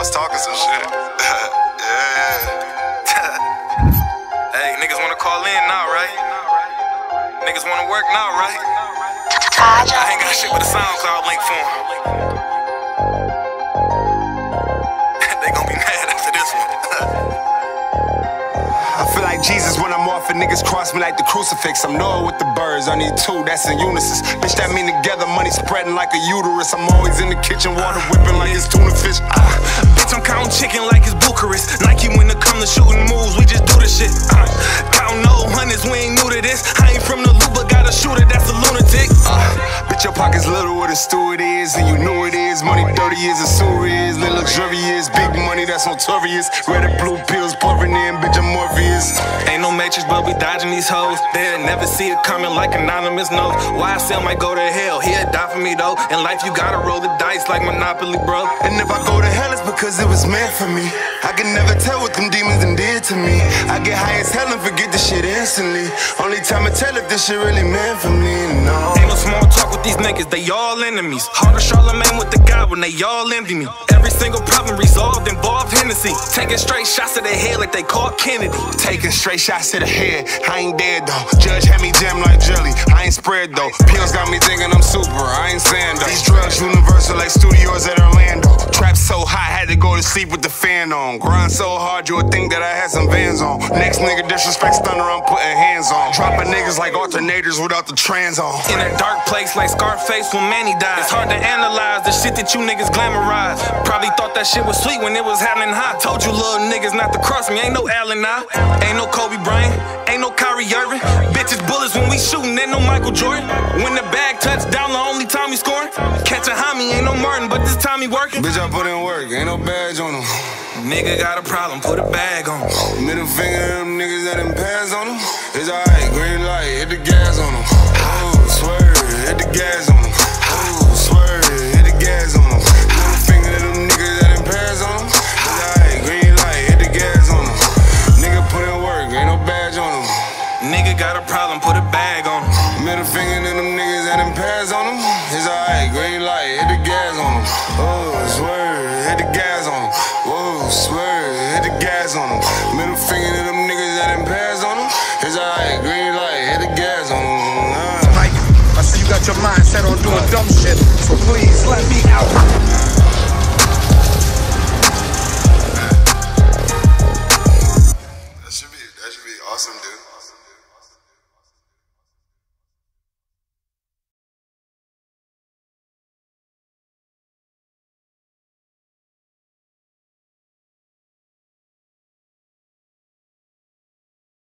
was talking some shit. Yeah. Hey, niggas wanna call in now, right? Niggas wanna work now, right? I ain't got shit but a SoundCloud link for them. They gon' be mad after this one. I feel like Jesus when I'm off and niggas cross me like the crucifix. I'm Noah with the birds, I need two, that's in unison. Bitch, that mean together, money spreading like a uterus. I'm always in the kitchen, water whipping like it's tuna fish. Bitch, I'm counting chicken like it's Bucharest. Nike when it come to shooting moves, we just do the shit. Counting old hundreds, we ain't new to this. I ain't from the loop, but got a shooter, that's a lunatic. Bitch, your pockets little what a steward is, and you know it is. Money 30 years a sewer is, little luxurious. Big money that's notorious. Red and blue pills pouring in, bitch, I'm Morpheus. Ain't no matrix, but we dodging these hoes. They'll never see it coming like anonymous knows. YSL might go to hell, he'll die for me though. In life you gotta roll the dice like Monopoly, bro. And if I go to hell, it's because it was meant for me. I can never tell what them demons done did to me. I get high as hell and forget this shit instantly. Only time I tell if this shit really meant for me, no. Ain't no small talk with these niggas, they all enemies. Harder Charlemagne with the God when they all envy me. Every single problem resolved involved Hennessy. Taking straight shots to the head like they called Kennedy. Taking straight shots to the head, I ain't dead though. Judge had me jammed like jelly, I ain't spread though. Pills got me thinking I'm super, I ain't saying though. These drugs universal like studios at Orlando. Trap so hot, had to go to sleep with the fan on. Grind so hard, you would think that I had some Vans on. Next nigga disrespects thunder, I'm putting hands on. Dropping niggas like alternators without the trans on. In a dark place like Scarface when Manny died. It's hard to analyze the shit that you niggas glamorize. Probably thought that shit was sweet when it was happening hot. Told you little niggas not to cross me, ain't no Allen now. Ain't no Kobe Bryant, ain't no Kyrie Irving. Bitches bullets when we shooting, ain't no Michael Jordan. When the bag touched down, the only time he scoring. Catch a homie, ain't no Martin, but this time he working. Bitch, I put in work, ain't no badge on him. Nigga got a problem, put a bag on him. Middle finger to them niggas that done pass on him. It's alright, green light, hit the gas on him. Oh, swerve, hit the gas on him. Oh, swerve, hit the gas on him. Middle finger to them niggas that done pass on him. It's alright, green light, hit the gas on him. Nigga put in work, ain't no badge on him. Nigga got a problem, put a bag on him. Middle finger to them niggas that done pass on him. It's alright, green light, hit the gas on him. Oh, swerve, hit the gas on him. Whoa, swerve, hit the gas on him. Middle finger to them niggas that done pass on him. It's alright, green light, hit the gas on him. Mike, I see you got your mind set on doing dumb shit, so please let me out.